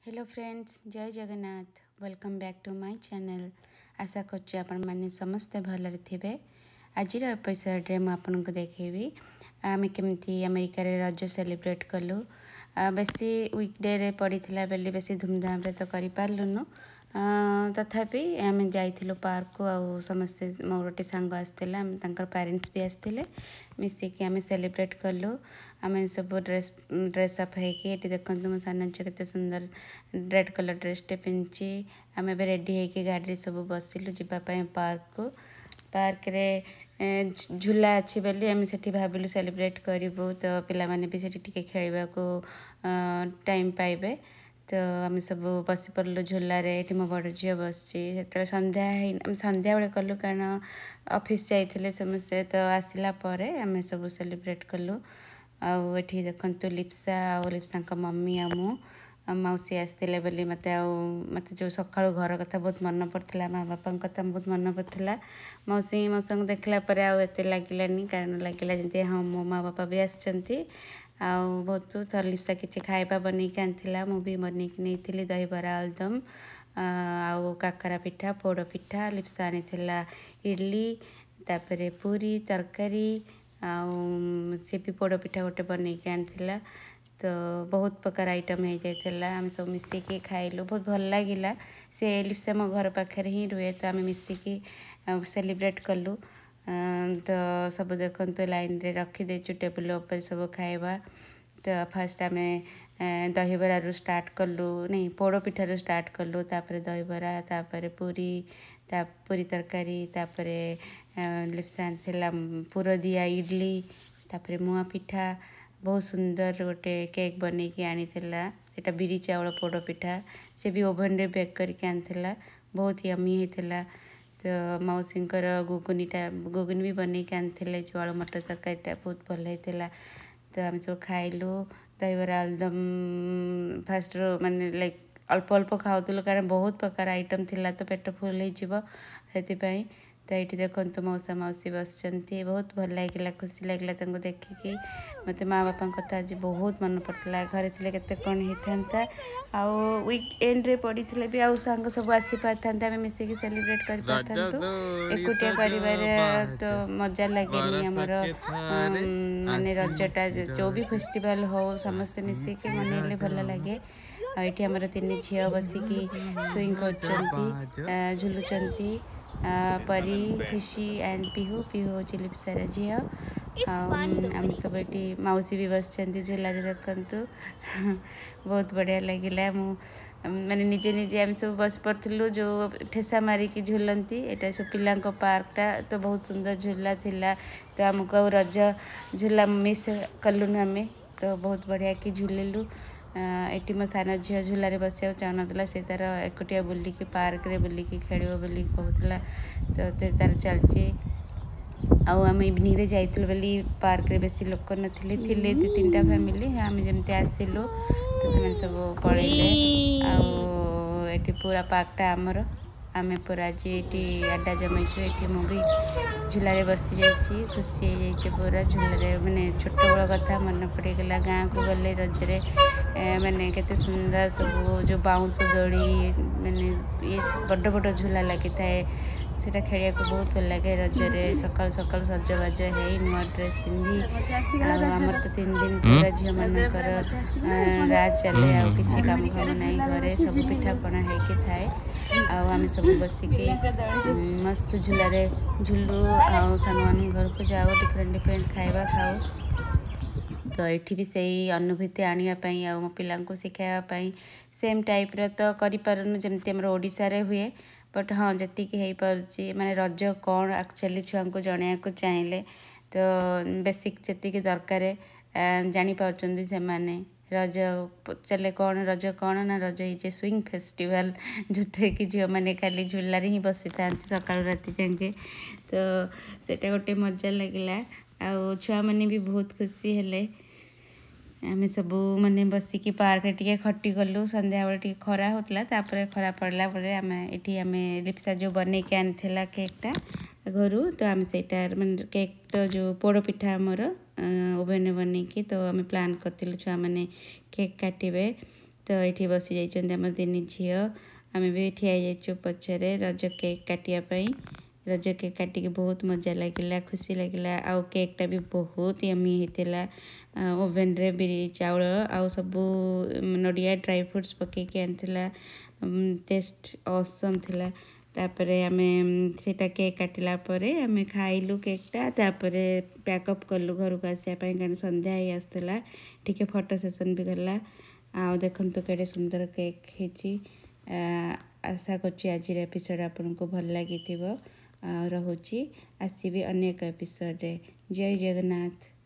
Hello friends, जय Jagannath. Welcome back to my channel. आशा करछि आपण माने समस्त भलरे थिबे। आजिर एपिसोड रे मैं आपनको देखेबी आमे केमती अमेरिका रे रज सेलिब्रेट कलु। बेसी वीकडे रे पड़ीथिला बेली बेसी धूमधाम रे तो करि पारलुनु। तथापि आमे जाइथिलु पार्क को आ समस्ते मोर गोटे सांग आसथिला, तांकर पेरेंट्स भी आसथिले, मिसिकी आमे सेलिब्रेट कलु। आमे सब ड्रेस अप होइकी एटी देखंतु मो साना झियो केते सुंदर रेड कलर ड्रेस टे पिंची आमे बे रेडी होइकी गाड़ी सब बसिलु जिबा पय पार्क को। पार्क रे झूला अच्छी बेली आमे सेठी भाबिलु सेलिब्रेट करिबु, तो पिला माने भी सेठी टिके खेलिबा को टाइम पाइबे। तो आम सब बसी पड़लु झूल ये मो बड़ झील बसची संध्या आम संध्या बेले कलु कारण ऑफिस जाइथिले समस्ते। तो आसिला परे आम सब सेलिब्रेट कलु। आउ एठी देखंतु लिप्सा आ लिप्सा का मम्मी आ मु मौसी आसते बोली मत मत जो सका घर कथा बहुत मन पड़ता, माँ बापा कथा बहुत मन पड़ता। मौसी मौसा देखला आते लगिलानी कारण लगिला जमी हाँ मो माँ बापा भी आसचंती। आउ बहुत थर लिप्सा किसी खाइबा बनईक आनी मुझे बनईक नहीं दही बरा आलुदम आउ काकरा पिठा पोड़ पिठा। लिप्सा आनी इडली तापरे पूरी तरकारी आउ सी भी पोड़ पिठा गोटे बनईक आनी। तो बहुत प्रकार आइटम हो जाता आम सब मिसिकी खाइलु, बहुत भल लगिला। से लिप्सा मो घर पाखे ही रुए, तो आम मिसिकी सेलिब्रेट कलु। तो सब देखते लाइन रे रखी देचु टेबल ऊपर सब खाइबा। तो फर्स्ट आम दहीबरा रु स्टार्ट कलु, नहीं पोड़ पिठा रु स्टार्ट कलु, तापरे दहीबरा, तापरे पूरी तरकारी, तापरे लिप्सा थिला पुर दिया इडली, तापरे मुआ पिठा। बहुत सुंदर गोटे केक बनईकी आनी सेटा बिरी चाउल पोड़ पिठा, से भी ओभन रे बेक करके आनी, बहुत यमी होता। तो मौसींकर गुगुनी भी बनईकी आनी जो आलू मटर तरकारीटा बहुत भल होता। तो आम सब खाइलु दहीबरा आलुदम फास्ट माने लाइक अल्प अल्प खाऊलु कारण बहुत प्रकार आइटम थिला, तो पेट फुल होपाई। तो ये देखो मौसा मौसी बसचंती, बहुत भल लगे, खुशी लगे देखिकी। मत माँ बापा कथा आज बहुत मन पड़ता, घरे थे केते कौन होता। आउ वीकेंड रे पड़ी थे भी आउ सांग सब आसी पारता, आम मिसिकी सेलिब्रेट कर पारता। एकुटिया परिवार तो मजा लगे आमर माने रजटा जो भी फेस्टिवल हो समस्ते मिसिकी मनइले भल लगे। आईटी आमर तीन झील बसिकी स्विंग कर झुलुचंती परी खुशी एंड पिहू हूँ लिप्सार झील। आम सब ये मौसी भी बसचंती झूल देखु बहुत बढ़िया लगिला। माने निजे निजे आम सब बस पड़ू जो ठेसा मारिकी झूलती, यहाँ सब पिला पार्कटा तो बहुत सुंदर झूला थिला। तो आमको रज झूला मिस कलुन आम, तो बहुत बढ़िया कि झूलिलु। एटी मो साना झील झूल बसिया चाहूला, से तार एकुटिया बुलिकी पार्क रे बुलिकी खेल बोली कहूला। तो तार चलची आम इवनिंग रे जाइलु बोली पार्क रे बेसी लोक नथिले, थिले दु तीन फैमिली आम जमती आसिलु, तो से सब पलैले। आठी पूरा पार्कटा आमर आम पूरा आज ये आड्डा जमाइछु। ये मुझे झूल बसी जाइए, खुशी हो पूरा झूल माने छोट बड़ कथा मन पड़गला। गाँव को गले रजरे माने केते सुंदर सब जो बाउंस दड़ी माने ये बड़ बड़ झूला लगी थाए, सेटा खेलिया को बहुत भल लगे। रजरे सकाल सकाल सजबाज हो नुआ ड्रेस पिंधि आमर तो 3 दिन पूरा झील मानकर राज चले, आ किसी काम काम नहीं, घरे सब पिठा पଣା होके थाए। आम सब बसिकी मस्त झूल झुलु सान घर को जाओ, डिफरेंट खाइबा खाओ। तो ये भी सही अनुभूति आनापी आ मो पिला शिखापी सेम टाइप तो करूँ जमती आम ओडिशा रे हुए। बट हाँ जी हो पार्ची माने रज कौन एक्चुअली छुआ को जन को चाहिए, तो बेसिक जी दरकार जापार से माने रज चले कौन रज कौन ना रज ये स्विंग फेस्टिवल जो कि झील मैंने खाली झूलार ही बसी था सका राति जाके। तो सेटा गोटे मजा लगिला, आ छुआ मैंने भी बहुत खुशी हेले। आम सब माने बसिकी पार्क टे खटी गलु, संध्या बेले टे खरा होता, तापर खरा पड़ला आम ये लिप्सा जो बनईके आनी केकटा घर, तो आम से माने केक तो जो पोड़ पिठा आमर ओभेन बनईकी, तो आम प्लान करूँ छुआ मैंने केक काटे। तो ये बसी जाइए आम 3 झील आम भी ठिया जाइए पचरे रज केक काटापी रज केक काटिक बहुत मजा लगे खुशी लगे आउ केकटा भी बहुत यमी होता ओभेन रे बिरी चाउल आउ सब नडिया ड्राई फ्रूट्स पकईकी आनी टेस्ट ऑसम थिला तापरे आमे सेटा केक काटिला परे आमे खाइलु केकटा तापरे पैकअप कलु घर को आसिया पई कारण संध्या ही आसतला ठीक फोटो सेशन भी गला आ देखंतु केडे सुंदर केक हेची आशा करछि आज एपिसोड आपन को भल लागिथिबो रहुछि आसीबी अनेक एपिसोड रे जय जगन्नाथ।